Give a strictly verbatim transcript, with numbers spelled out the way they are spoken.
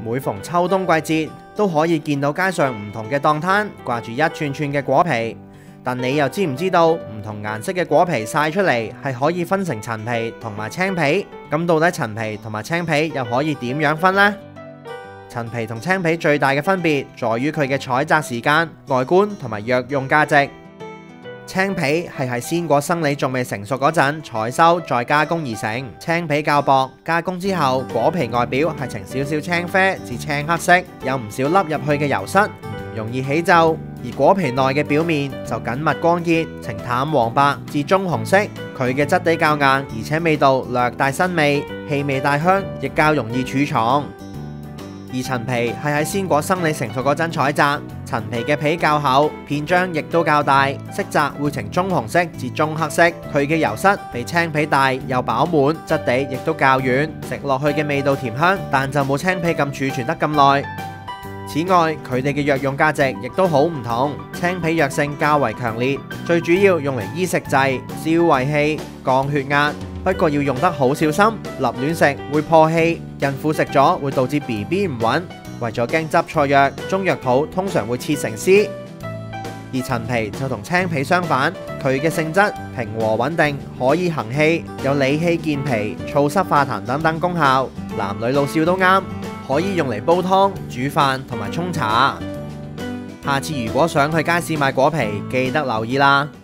每逢秋冬季節，都可以見到街上唔同嘅檔攤掛住一串串嘅果皮。但你又知唔知道唔同顏色嘅果皮曬出嚟係可以分成陳皮同埋青皮？咁到底陳皮同埋青皮又可以點樣分呢？陳皮同青皮最大嘅分別在於佢嘅採摘時間、外觀同埋藥用價值。青皮係喺鮮果生理仲未成熟嗰陣採收再加工而成，青皮較薄，加工之後果皮外表係呈少少青啡至青黑色，有唔少凹入去嘅油漆，容易起皺；而果皮內嘅表面就緊密光潔，呈淡黃白至棕紅色，佢嘅質地較硬，而且味道略帶辛味，氣味帶香，亦較容易儲藏。而陳皮係喺鮮果生理成熟嗰陣採摘，陳皮嘅皮較厚，片張亦都較大，色澤會呈棕紅色至棕黑色。佢嘅油室比青皮大又飽滿，質地亦都較軟，食落去嘅味道甜香，但就冇青皮咁儲存得咁耐。此外，佢哋嘅藥用價值亦都好唔同。青皮藥性較為強烈，最主要用嚟醫食滯、消胃氣、降血壓。不過要用得好小心，立亂食會破氣，孕婦食咗會導致 B B 唔穩。為咗驚執錯藥，中藥鋪通常會切成絲。而陳皮就同青皮相反，佢嘅性質平和穩定，可以行氣，有理氣健脾、燥濕化痰等等功效，男女老少都啱，可以用嚟煲湯、煮飯同埋沖茶。下次如果想去街市買果皮，記得留意啦〜